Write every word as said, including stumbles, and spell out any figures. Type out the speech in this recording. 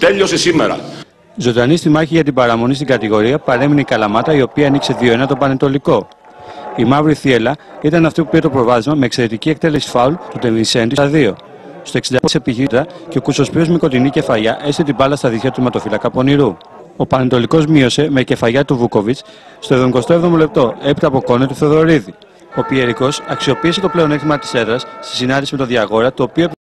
Τέλειωσε σήμερα. Ζωντανή στη μάχη για την παραμονή στην κατηγορία παρέμεινε η Καλαμάτα, η οποία ανοίξε δύο ένα τον Πανετολικό. Η Μαύρη Θύελλα ήταν αυτή που πήρε το προβάδισμα με εξαιρετική εκτέλεση φάουλ του Τεμβισέντη στα δύο. Στο εξήντα πέντε επιχείρητα και ο Κουσοσπύρος με κοντινή κεφαλιά έστειλε την μπάλα στα δίχτυα του ματοφύλακα Πονηρού. Ο Πανετολικός μείωσε με κεφαλιά του Βούκοβιτς στο εβδομηκοστό έβδομο λεπτό έπειτα από κόρνερ του Θεοδωρίδη. Ο Πιερικός αξιοποίησε το πλεονέκτημα της έδρας στη συνάντηση με τον Διαγόρα, το οποίο